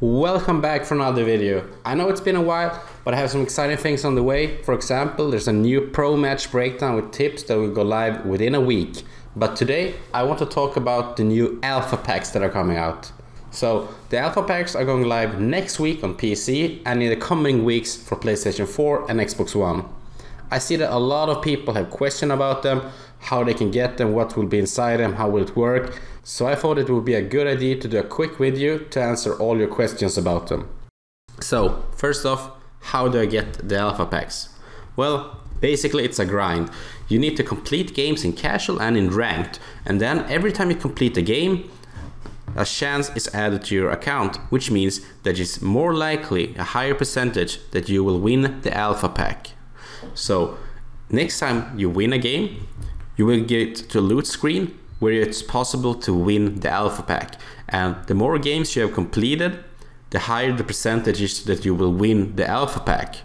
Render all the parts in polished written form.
Welcome back for another video. I know it's been a while, but I have some exciting things on the way. For example, there's a new pro match breakdown with tips that will go live within a week. But today I want to talk about the new alpha packs that are coming out. So the alpha packs are going live next week on PC and in the coming weeks for PlayStation 4 and Xbox One. I see that a lot of people have questions about them, how they can get them, what will be inside them, how will it work. So I thought it would be a good idea to do a quick video to answer all your questions about them. So first off, how do I get the alpha packs? Well, basically it's a grind. You need to complete games in casual and in ranked, and then every time you complete a game, a chance is added to your account, which means that it's more likely, a higher percentage, that you will win the alpha pack. So next time you win a game, you will get to a loot screen where it's possible to win the alpha pack, and the more games you have completed, the higher the percentages that you will win the alpha pack.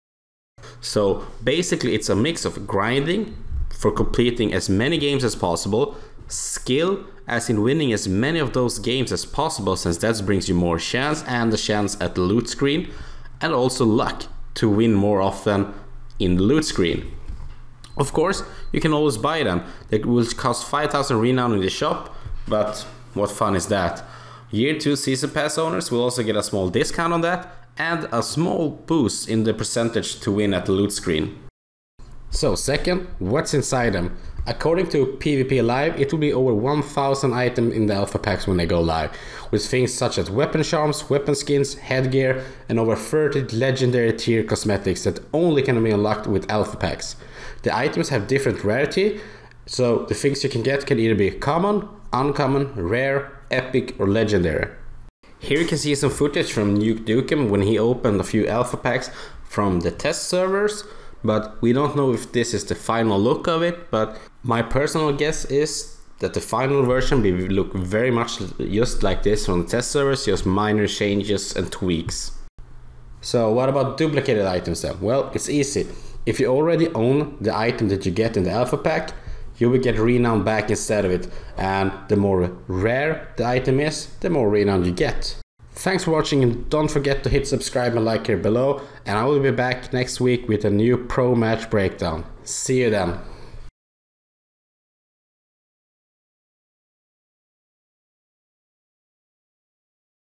So basically it's a mix of grinding for completing as many games as possible, skill as in winning as many of those games as possible, since that brings you more chance and the chance at the loot screen, and also luck to win more often in the loot screen. Of course, you can always buy them. They will cost 5,000 renown in the shop, but what fun is that? Year 2 season pass owners will also get a small discount on that and a small boost in the percentage to win at the loot screen. So second, what's inside them? According to PvP Live, it will be over 1,000 items in the alpha packs when they go live, with things such as weapon charms, weapon skins, headgear, and over 30 legendary tier cosmetics that only can be unlocked with alpha packs. The items have different rarity, so the things you can get can either be common, uncommon, rare, epic, or legendary. Here you can see some footage from Nuke Nukem when he opened a few alpha packs from the test servers, but we don't know if this is the final look of it, but my personal guess is that the final version will look very much just like this from the test servers, just minor changes and tweaks. So what about duplicated items then? Well, it's easy. If you already own the item that you get in the alpha pack, you will get renown back instead of it, and the more rare the item is, the more renown you get. Thanks for watching, and don't forget to hit subscribe and like here below, and I will be back next week with a new pro match breakdown. See you then.